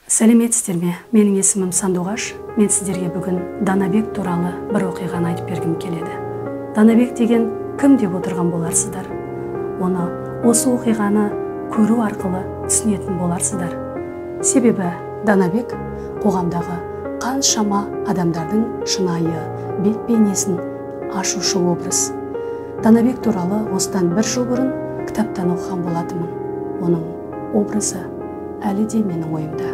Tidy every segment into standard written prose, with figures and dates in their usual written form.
Сәлеметсіздер ме? Менің есімім Сандуғаш. Мен сіздерге бүгін Данабек туралы бір оқиғаны айтып бергім келеді. Данабек деген кім деп отырған боларсыздар? Оны осы оқиғаны көру арқылы түсінетін боларсыздар. Себебі Данабек қоғамдағы қаншама адамдардың шынайы бет бейнесін ашушы образ. Данабек туралы осыдан 1 жыл бұрын кітаптан оқыған болатынмын. Оның образы әлі де менің ойымда.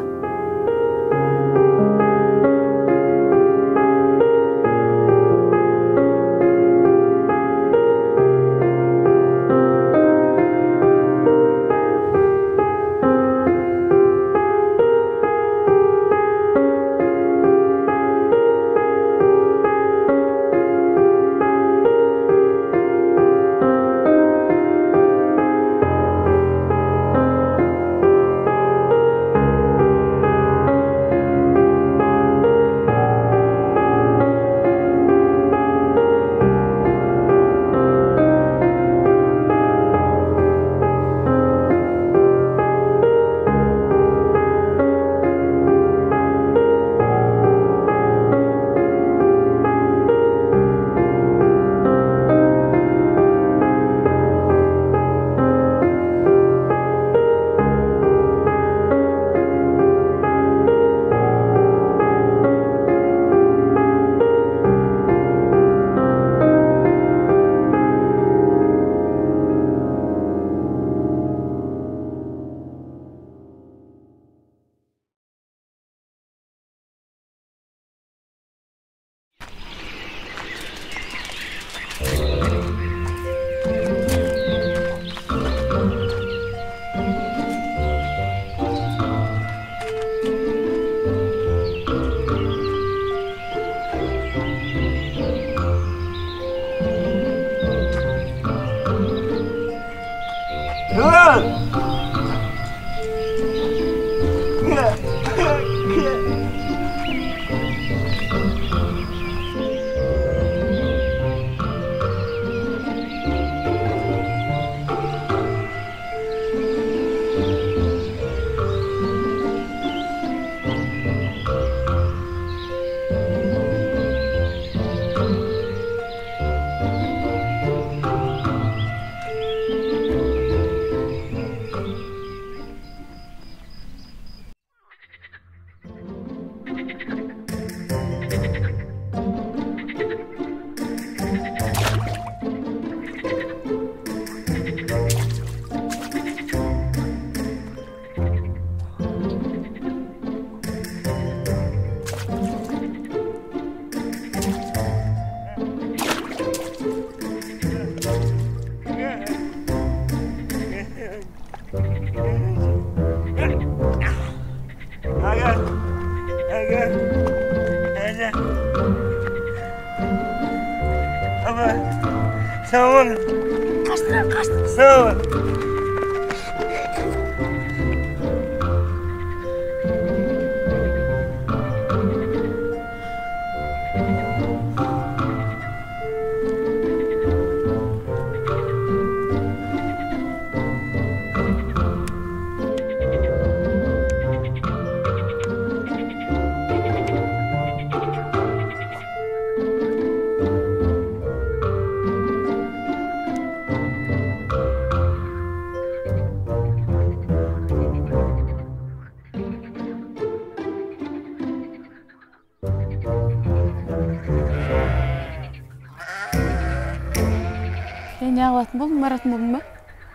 Ne ağlatın bolдың, баратын болдың ба?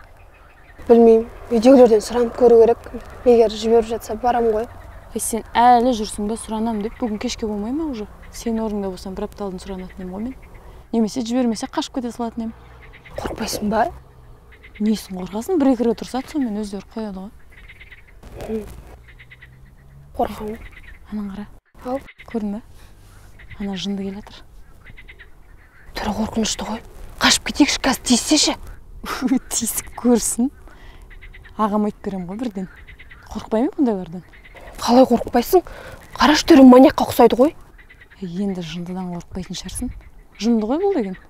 Білмеймін. Үйдегілерден сұранып көру керек. Егер жіберіп жатса барам ғой. Сен әлі жүрсің бе сұранам деп, бүгін кешке болмай ма уже? Сен орныңда болсам бір апталдың сұранатын ем ғой мен. Немесе жібермесе қашып кете салатын ем. Қорқпайсың ба? Несін қорқасың? Бір-екі рет ұрсады, сонымен өздері қояды ғой. Қорқамын. Анан қара. Ал. Көрдің бе? Ана жынды келатыр. Түрі қорқынышты ғой. Қашып кетейікші, қазір тиіссеші. Тиісіп көрсін. Ағам айтып берем ғой бірден. Қорқпай ма бұндайлардан? Қалай қорқпайсың? Қараш түрі маньякқа ұқсайды ғой. Енді жындыдан қорқпайтын шығарсың. Жынды ғой бұл деген.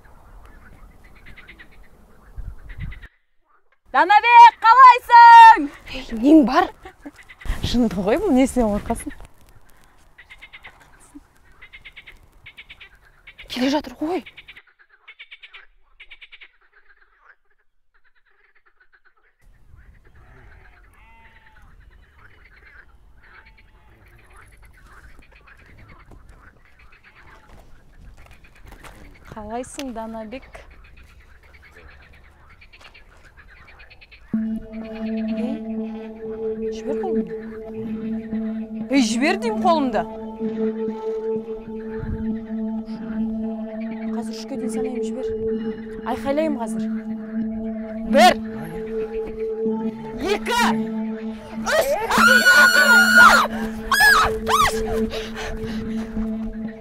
Данабек, қалайсың? Нең бар? шындық ғой, бұл несінен қорқасың? Келе жатыр ғой. Қалайсың, Данабек? Жібер қолымды. Жібер деймін қолымды. Қазір үшке дейін санайым, жібер. Айқайлайым қазір. 1, 2, 3.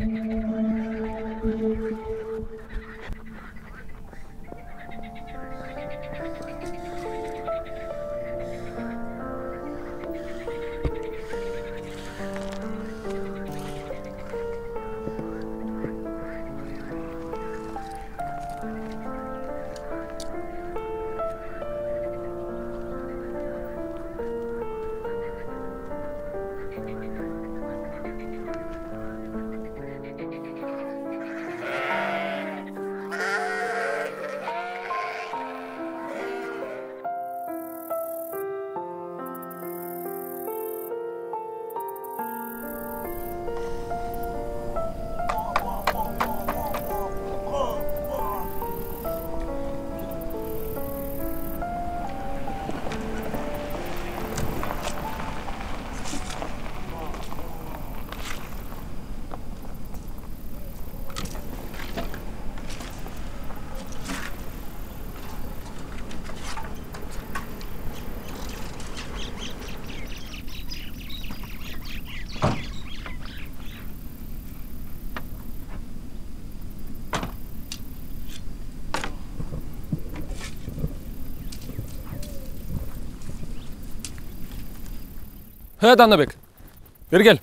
Данабек, бері кел.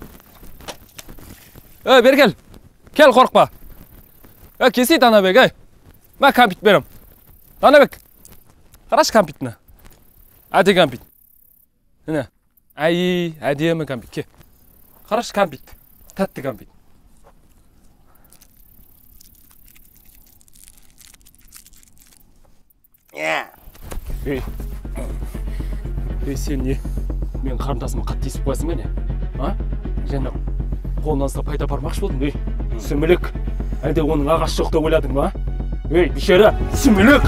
Бері кел. Кел, қорқпа. Кесі, Данабек, Мен компьютер берем. Данабек, қараш компьютерні. Әде компьютер. Міне, әдемі компьютер. Қараш компьютер. Тәтті компьютер. Сен не? Мен қарындасыма қатты естіп қойсың ба не? Және қолынан ұстап пайда бармақшы болдың, сүмілік. Әлде оның ағасы жоқ деп ойладың ба? Бишара, сүмілік!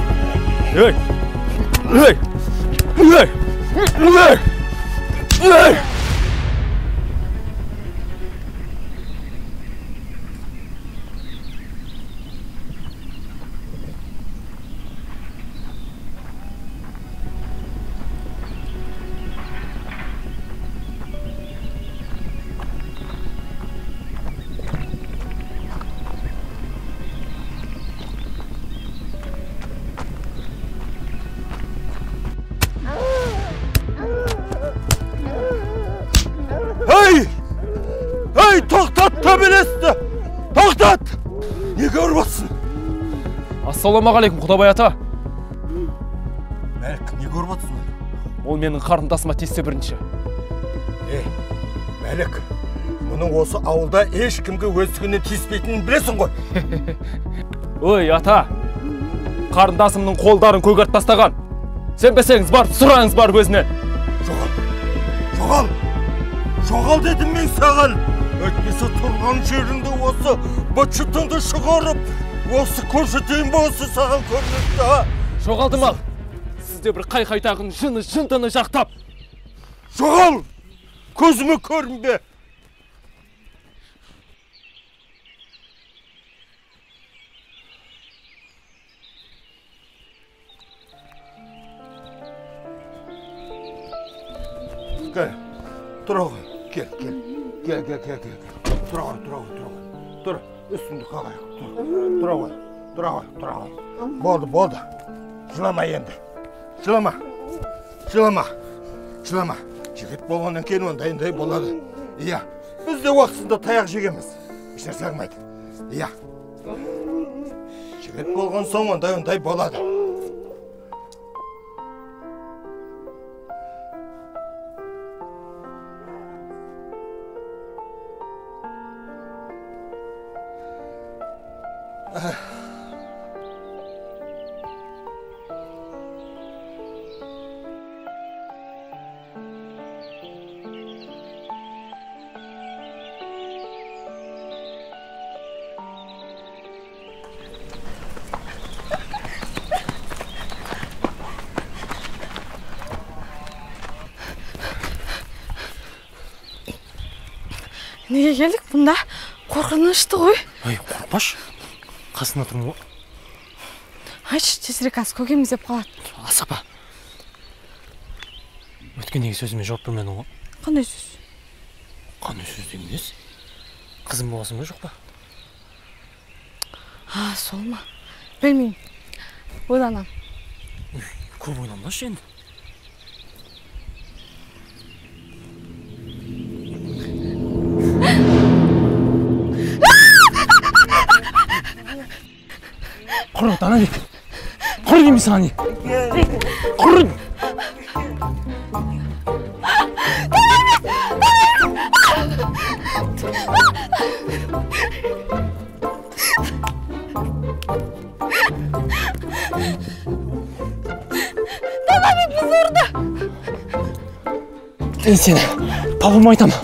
Тоқтат төбелесті! Тоқтат! Не көріп отырсың? Ассалаумағалейкум, Құдабай ата. Мәлік, не көріп отырсың? Ол менің қарындасыма тиісті бірінші. Мәлік, мұның осы ауылда ешкімге өздігінен тиіспейтінін білесің ғой? Ой, ата, қарындасымның қолдарын көгерт тастаған. Сенбесеңіз бар, сұраңыз бар өзіне. Жоғал дедім мен саған. Өтмесі тұрған жеріңді осы бұтшытыңды шығарып, осы көрсетейін ба осы саған көрінікті. Жоғалдым ал. Сізде бір қай-қайтағын жынтыны жақтап. Жоғал! Көзіме көрінбе. Кел, тұра ғой. Кел. Тұра ғой. Тұр, үстіңді қағайық. Тұра ғой. Болды. Жылама енді. Жылама. Жігіт болғаннан кейін ондай болады. Иә, біз де уақытысында таяқ жегенбіз. Ешнәрсе қылмайды. Иә. Жігіт болған соң ондай болады. Неге келдік бұнда? Қорқынышты ғой. Ай, қорқпаш. Қасына тұрмын ғой. Айтшы, тезірек аз көкеміз деп қалады. Асапа. Өткендегі сөзіме жауап бермедің ғой. Қандай сөз? Қандай сөз деген несі? Қызым боласың ба жоқ па? Сол ма? Білмеймін. Ойланам. Көп ойланбашы енді. Құры, Данабек. Құры деймін саған не? Құры! Данабек бізді ұрды! Мен сені тауым айтамын.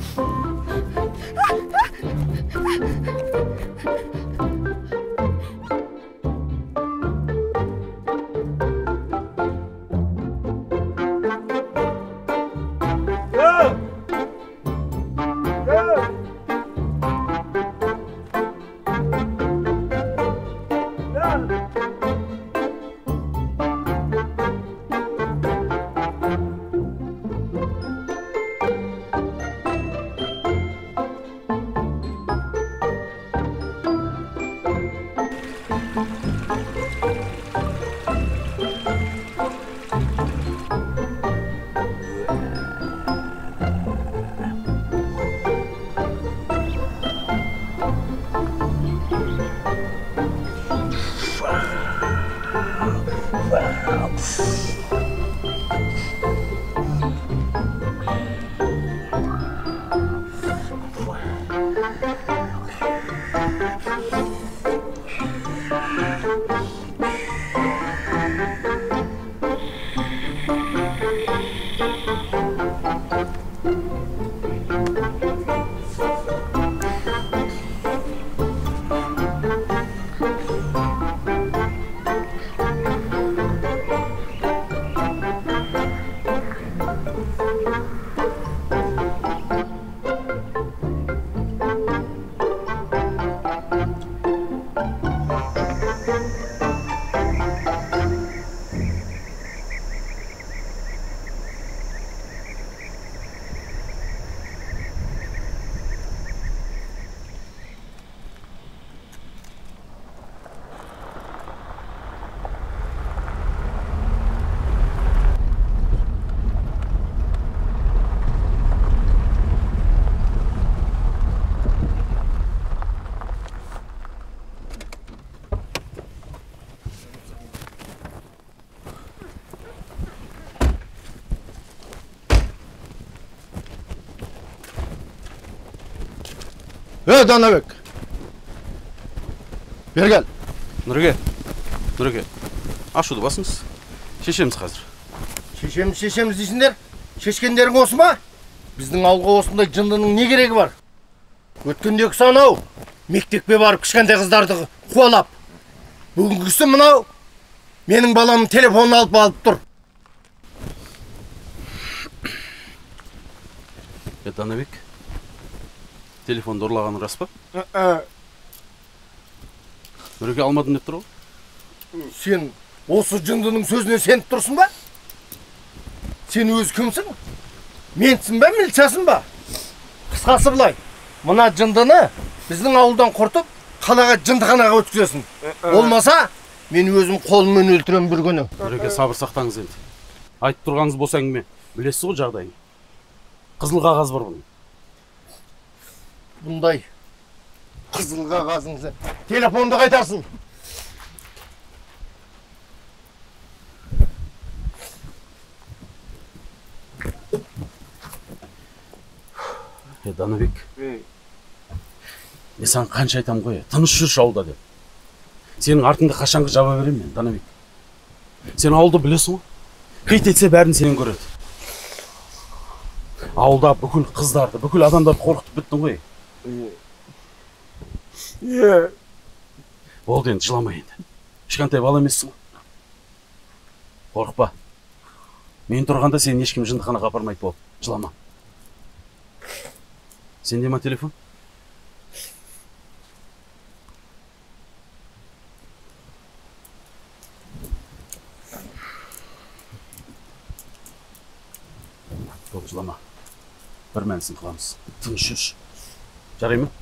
Данабек. Бер кел. Нұреке. Ашуды басыңыз. Шешеміз қазір. Шешеміз дейсіңдер? Шешкендерің осы ма? Біздің ауылға осындай жындының не керегі бар? Өткендегі санау. Мектепке барып кішкентай қыздарды қуалап. Бүгінгісі мынау. Менің баламның телефонын алып тұр. Данабек. Телефонды ұрлағаны рас па? Нұреке алмадым деп тұр ғой? Сен осы жындының сөзіне сеніп тұрсың ба? Сен өз кімсің? Менсің ба, мілшасың ба? Қысқасы былай, мына жындыны біздің ауылдан құртып, қалаға жындыханаға өткізесің. Olmasa, мен өзім қолыммен өлтірем бір күні. Нұреке, сабыр сақтаңыз енді. Айтып тұрғаныңыз бос әңгіме. Білесіз ғой жағдайын. Қызыл қағаз бар бұның. Бұндай қызыл қағазыңызы телефонды қайтарсын. Данабек. Мен саған қанша айтам ғой, тыныш жүрші ауылда деп. Сенің артыңды қашанғы жаба беремін мен, Данабек. Сен ауылды білесің ғой. Қит етсе бәрін сенен көреді. Ауылда бүкіл қыздарды, бүкіл адамдарды қорқытып біттің ғой. Болды енді, жылама енді. Ешқандай бала емессің ғой. Қорықпа. Мен тұрғанда сені ешкім жындыханаға апармайды болды. Жылама. Сенде ма телефон? Болды, жылама. Bir мәнісін қыламыз. Тыныш жүрші. Жарай ма?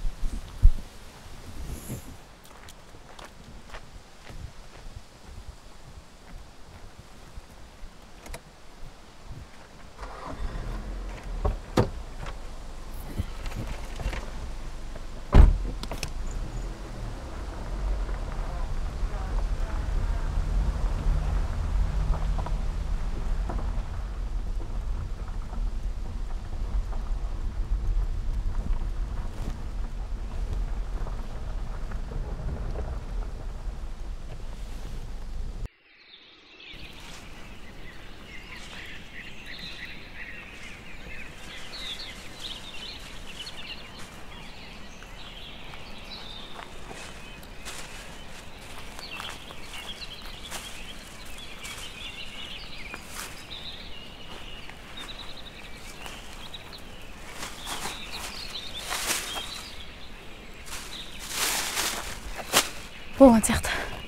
Болған сияқты.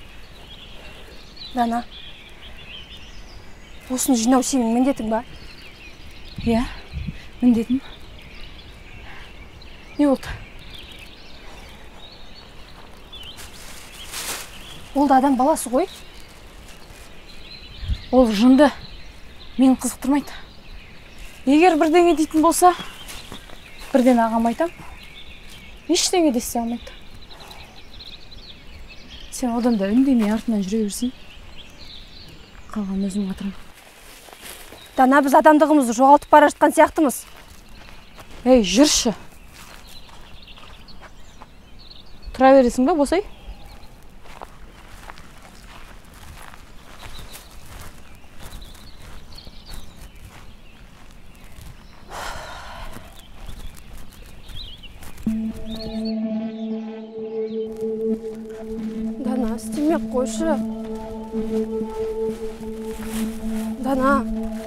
Дана, осыны жинау сенің міндетің ба? Иә, міндетім. Не болды? Ол да адам баласы ғой. Ол жынды. Мені қызықтырмайды. Егер бірдеңе дейтін болса, бірден ағам айтам. Ештеңе де істей алмайды. Сен одан да үндемей артынан жүре берсін. Қалған өзім атырым. Дана, біз адамдығымызды жоғалтып бара жатқан сияқтымыз. Ей, жүрші. Тұра бересің ба, босай? Дана, істемей қойшы. Дана.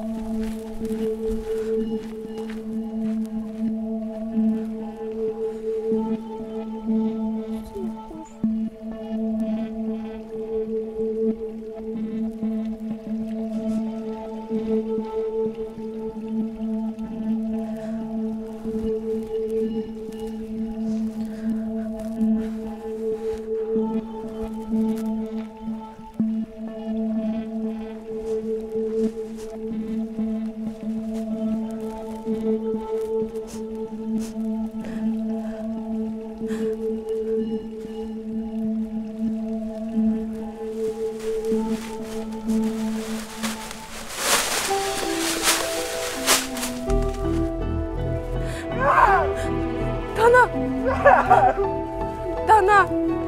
Дана!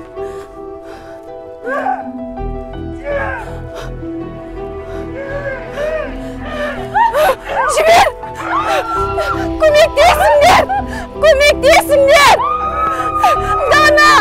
Жібер! Көмектесіңдер! Көмектесіңдер! Дана!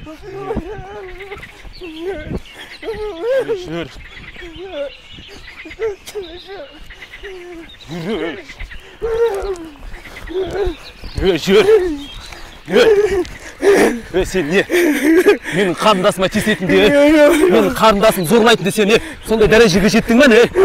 Жүр. Жүр. Сен не? Менің қарындасыма тиісетін де, менің қарындасым зорлайтын де сен не? Сондай дәрежеге жеттің бе не?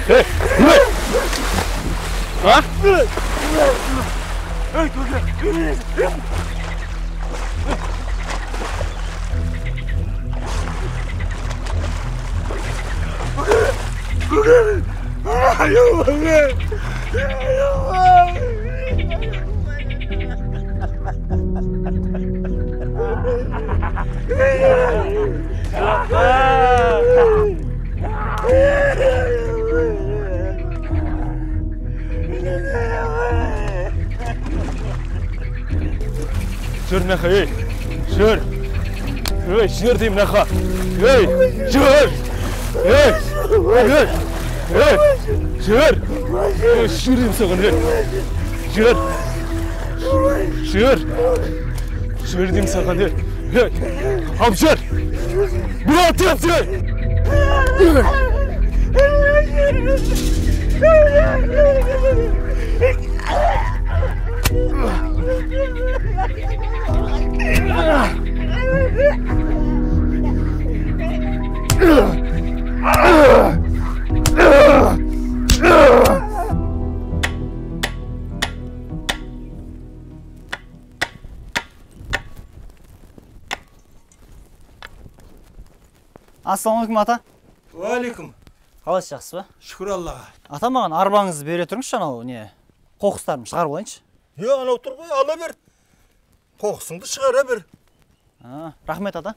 Жүр нақа, ей, жүр. Ей, жүр деймін нақа. Ей, жүр. Ей, жүр. Ей, жүр. Ей, жүр деймін саған, ей. Жүр. Жүр. Жүр деймін саған, ей. Ей, алып жүр. Бұра тез, ей. Ассалаумағалейкум ата. Уалейкум. Қалайсыз, жақсы ба? Шүкір Аллаға. Ата, маған арбаңызды бере тұрыңызшы, анау не қоқыстарымды шығарып алайыншы. Анау тұр ғой, ала бер. Қоқысыңды шығара бер. Рахмет ата.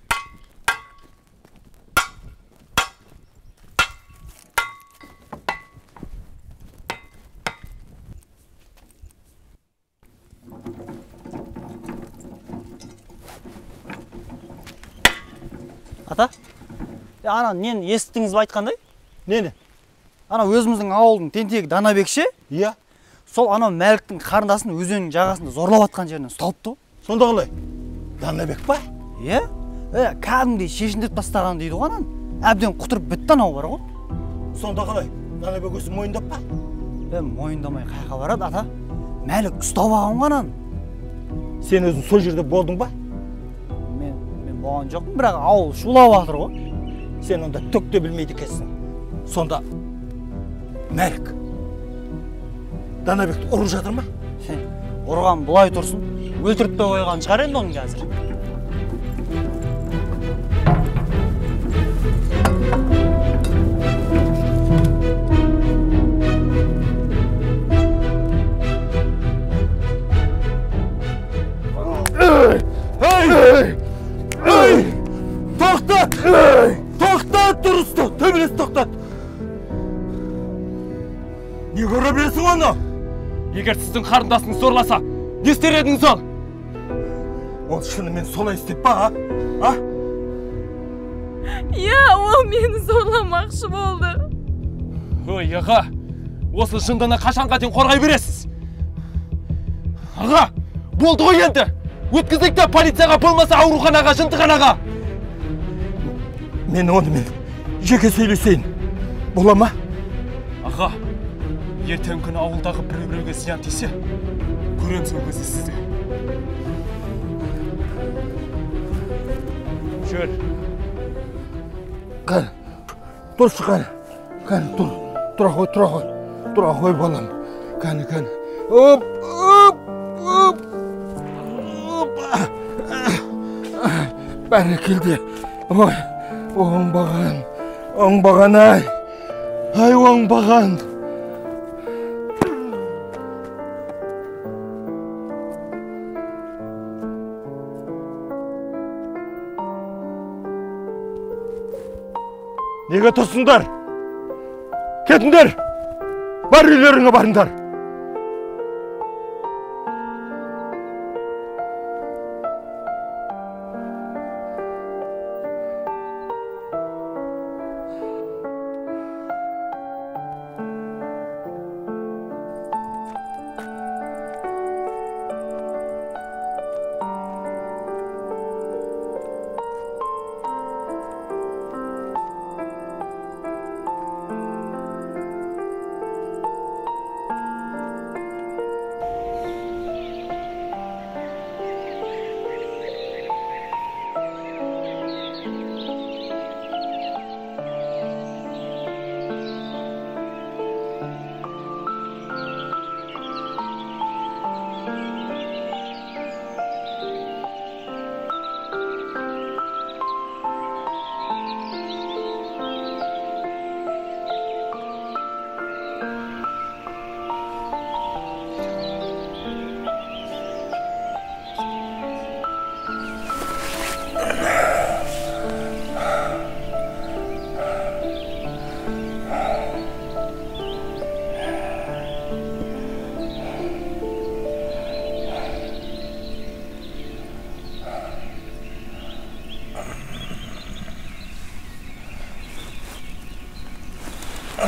Ата, ана нені естіңіз бе айтқандай? Нені? Ана өзіміздің ауылдың тентегі Данабек ше? Иә. Сол анау Мәліктің қарындасын өзеннің жағасында зорлап атқан жерінен ұсталыпты. Сонда қалай? Данабек па? Иә? Кәдімгідей шешіндіріп тастаған дейді ғой анан. Әбден құтырып бітті анау бар ғой. Сонда қалай? Данабек өзі мойындап па? Мойындамай қайқа барады ата. Мәлік ұстап алған анан. Сен өзің сол жерде болдың ба? Мен болған жоқпын, бірақ ауыл шулап жатыр ғой. Сен онда түк те білмейді екенсің. Сонда Мәлік Данабекті ұрып жатыр ма? Ұрған бұлай тұрсын, өлтіріп те қойған шығар енді оның қазір. Тоқтат! Тоқтат, дұрысты! Төбелес тоқтат! Не көре білесің оны? Егер сіздің қарындасыңыз зорласа, не істер едіңіз ол? Ол шынымен солай істеп па, а? Иә, ол мені зорламақшы болды. Ой, аға, осы жынданы қашанға дейін қорғай бересіз? Аға, болды ғой енді. Өткіздік те полицияға, болмаса ауруханаға, жындығанаға. Мен онымен жеке сөйлесейін. Бола ма? Аға, ертең күні ауылдағы біреуге зиян тисе, көрем сол көзі сізде. Жүр. Қане, тұршы қане. Қане, тұр. Тұра қой балам. Қане. Оп. Бәрекелді. Ой, оңбаған ай. Ай, оңбаған. Неге тұрсыңдар? Кетіңдер! Бар үйлеріңе барыңдар!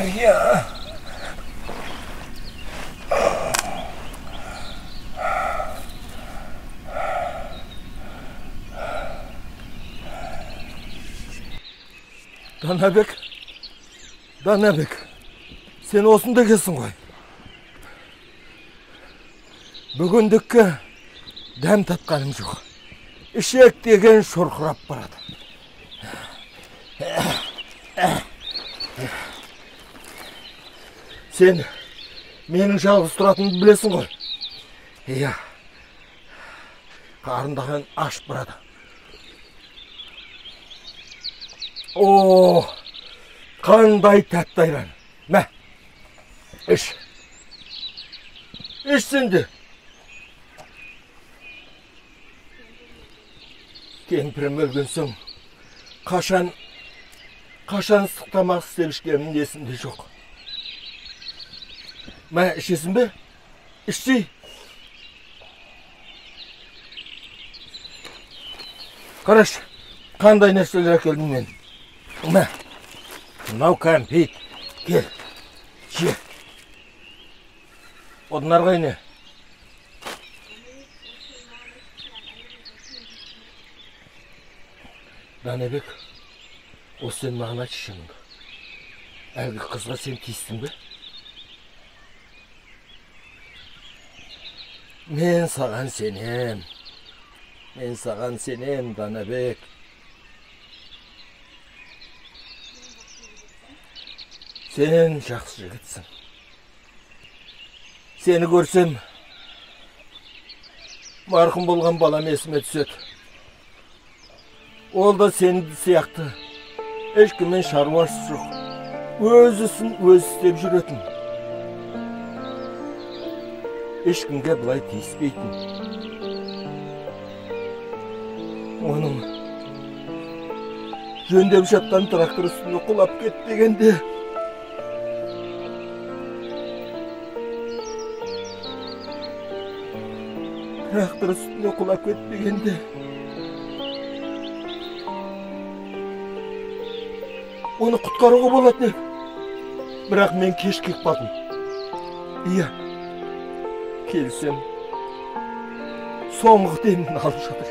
Ya. Данабек, сен осында келсің ғой. Бүгіндікке дәм татқаным жоқ. Ішек деген шұрқырап барады. Сен менің жалғыз тұратынымды білесің ғой. Иә, қарындаған ашып барады. О, қандай тәтті айран. Мә, іш. Іш сен де. Кемпірім өлген соң, қашан сықтамақ істеп ішкенім есімде жоқ. Мә, ішесің бе? Ішсей. Қараш, қандай нәрселер әкелдім мен. Мә, мынау кәмпит. Кел, же. Одан арғай не? Данабек, осы сен маған айтшы шыныңды. Әлгі қызға сен тиістің бе? Мен саған сенем, Данабек. Сен жақсы жігітсің. Сені көрсем, марқұм болған балам есіме түседі. Ол да сені сияқты ешкіммен шаруасы жоқ. Өз ісін өзі істеп жүретін. Ешкімге бұлай тиіспейтін. Оның жөндеп жатқан трактор үстіне құлап кетпегенде, оны құтқаруға болады деп. Бірақ мен кеш кеп қалдым. Иә, келсем, соңғы демін алып жатыр.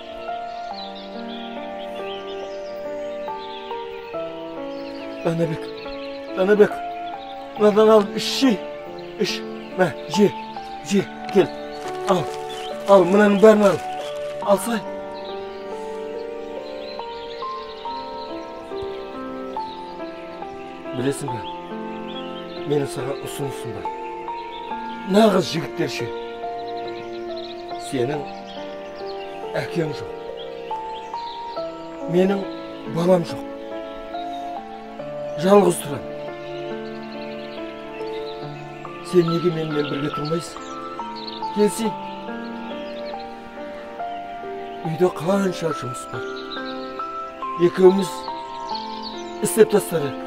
Данабек, мынадан алып ішші, іш, мә, же, кел, ал, мынаның бәрін алсай. Білесің бе, менің саған ұсынысым бар. Нағыз жігіттерше, сенің әкең жоқ, менің балам жоқ. Жалғыз тұрам. Сен неге менімен бірге тұрмайсың? Келсей. Үйде қанша жұмыс бар. Екеуміз істеп тастарық.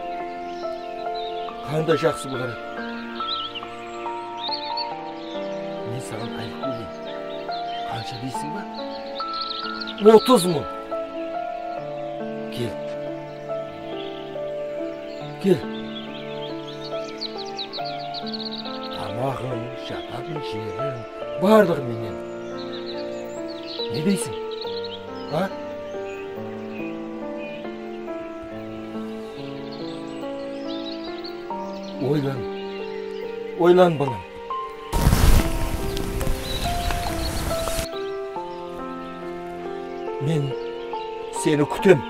Қандай жақсы болар. Мен саған айлық берейін. Қанша дейсің ба? 30 мың. Кел. Тамағың, жататын жерің, барлығы менен. Не дейсің? А? Ойлан балам. Мен сені күтем.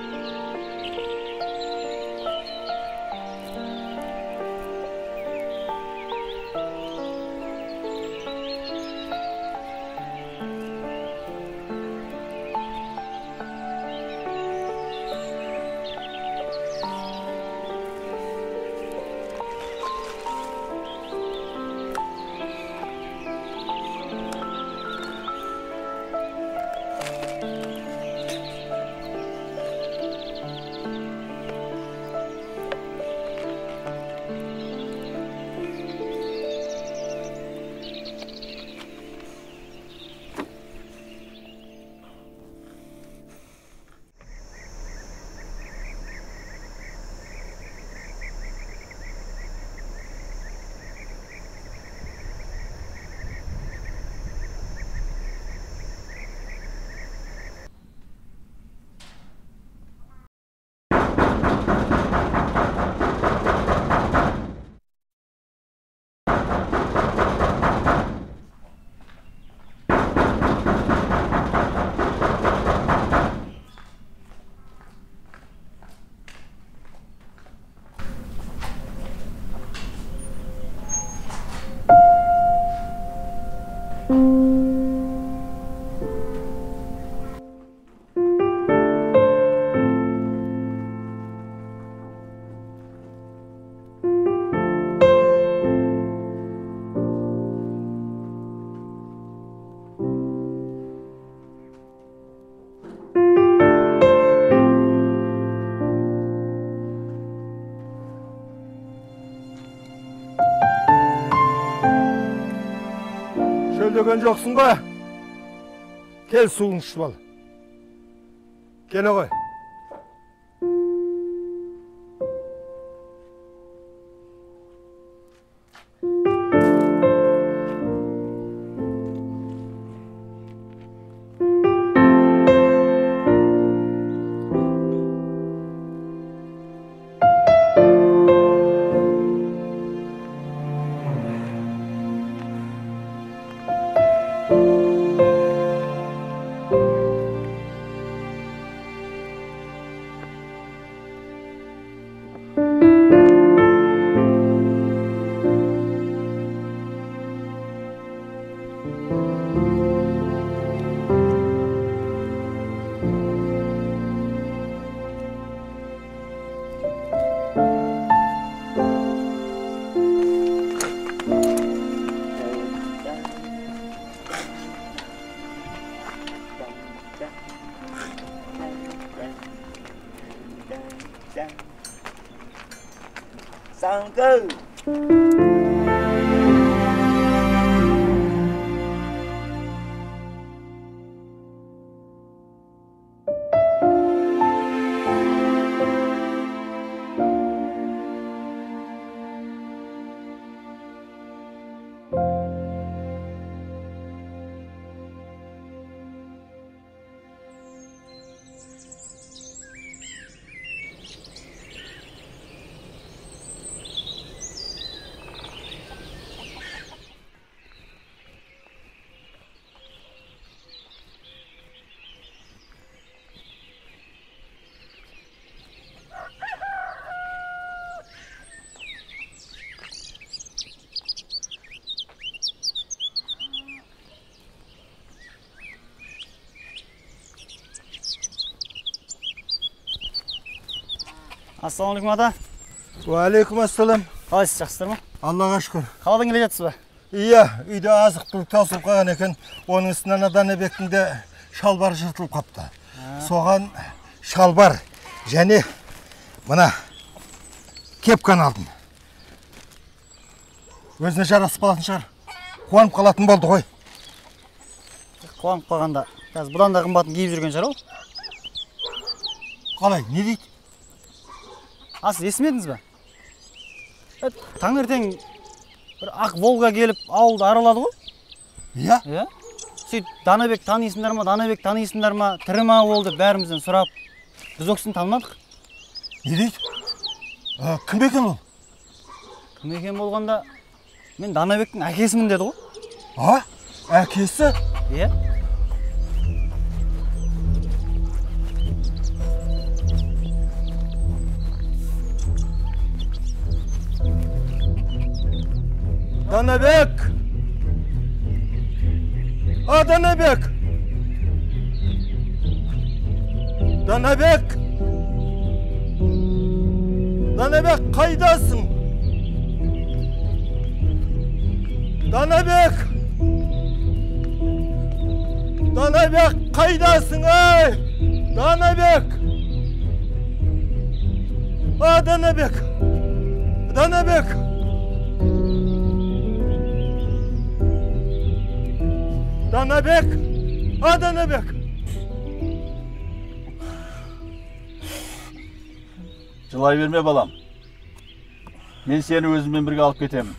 Шөлдеген жоқсың ба? Кел суың ішіп ал. Кел ғой. Sang cư. Ассалаумағалейкум ата. Уалейкум ассалам. Қалайсыз, жақсыздар ма? Аллаға шүкір. Қаладан келе жатсыз ба? Иә, үйде азық-түлік таусылып қалған екен. Оның үстінен Данабектің де шалбар жыртылып қапты. Соған шалбар және мына кепканы алдым. Өзіне жарасып қалатын шығар. Қуанып қалатын болды ғой. Қуанып қалғанда, қазір бұдан да қымбатын киіп жүрген шығар ол. Қалай, не дейді? Сіз естімедіңіз ба? Таңертең бір ақ Волга келіп ауылды аралады ғой. Иә? Иә. Сөйт, Данабек танисыңдар ма, Данабек танисыңдар ма, тірі ма ол деп бәрімізден сұрап, біз ол кісіні танымадық. Не дейді? Кім екен ол? Кім екен болғанда, мен Данабектің әкесімін деді ғой. Әкесі? Иә. Данабек! Данабек! Данабек! Данабек, қайдасың? Данабек! Данабек, қайдасың, ай? Данабек! Данабек! Данабек! Данабек! Данабек! Жылай берме балам. Мен сені өзіммен бірге алып кетемін.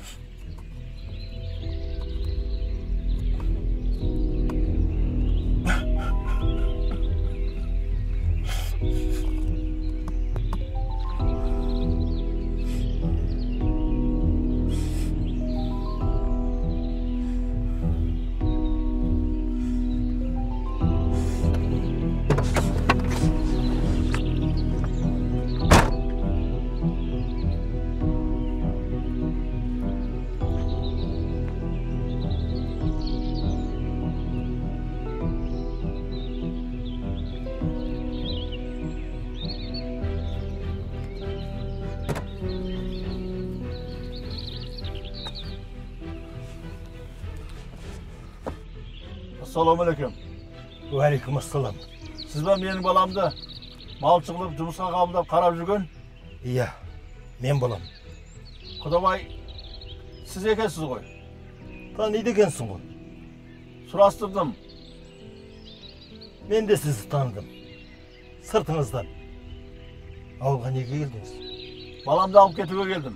Assalamualaikum. Waalaikumsalam. Siz ben benim balamdı malçı kılıp жұмысқа қабылдап қарап жүрген? Iya, men balam. Құдабай, siz екенсіз ғой. Таниды екенсің ғой. Сұрастырдым. Мен де сізді таныдым. Сыртыңыздан. Ауылға неге келдіңіз? Баламды алып кетуге келдім.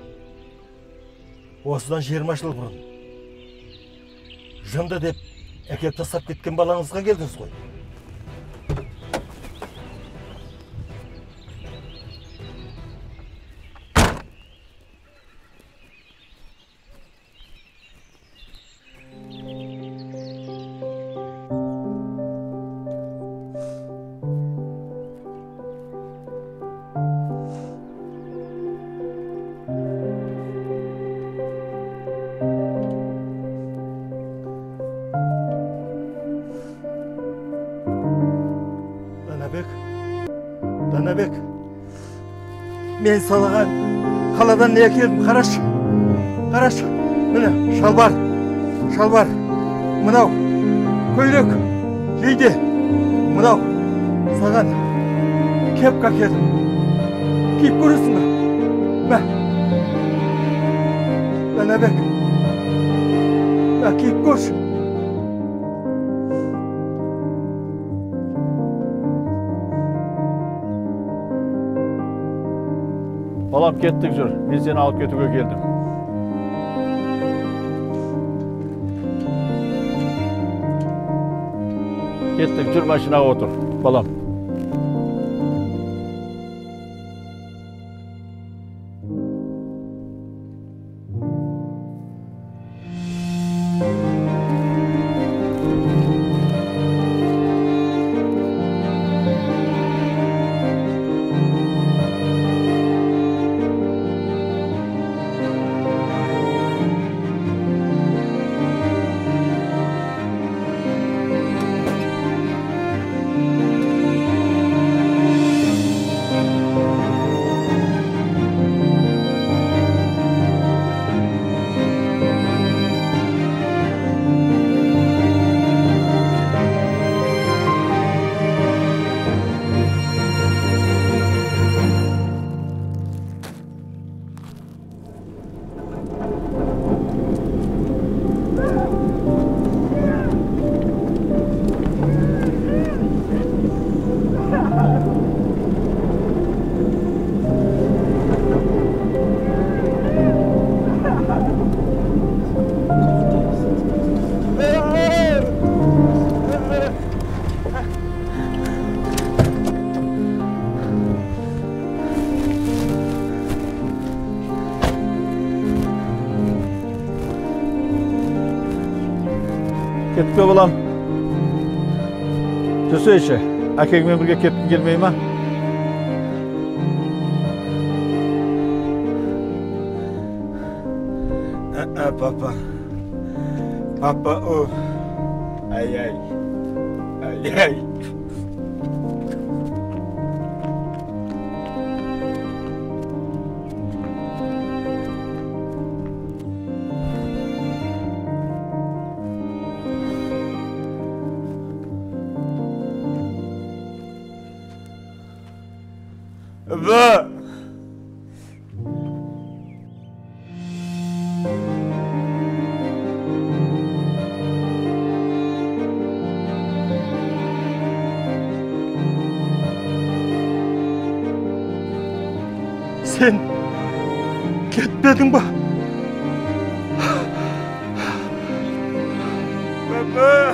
Осыдан 20 жыл бұрын. Жынды деп әкеп тастап кеткен балаңызға келдіңіз ғой. Данабек, мен салаған қаладан не әкелдім, қарашы. Қарашы, міне шалбар, мынау, көйлек, жейде, мынау, саған кепка әкелдім. Киіп көресің бе? Данабек, киіп көрші. Balam kettik жүр, мен сені алып кетуге келдім. Кеттік жүр, машинаға отыр, балам. Кетіп пе балам? Жүрсейші, әкеңмен бірге кеткің келмей ма? Папа. Папа, о. Ай-ай. Ай-ай. Ба! Sen ketmedin ba? Baba!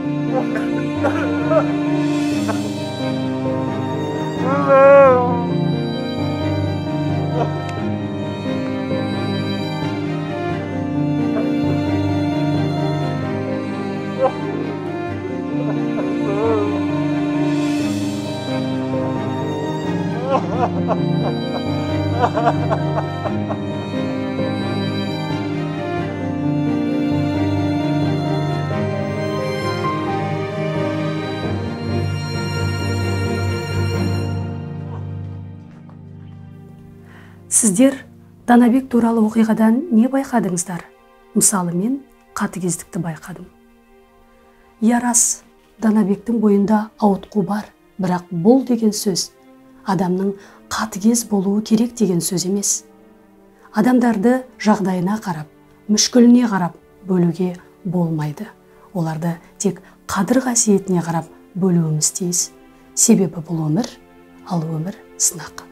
Сіздер Данабек туралы оқиғадан не байқадыңыздар? Мысалы, мен қатыгездікті байқадым. Иә рас, Данабектің бойында ауытқу бар, бірақ бұл деген сөз адамның қатыгез болуы керек деген сөз емес. Адамдарды жағдайына қарап, мүшкіліне қарап бөлуге болмайды. Оларды тек қадір қасиетіне қарап бөлуіміз тиіс. Себебі бұл өмір, ал өмір сынақ.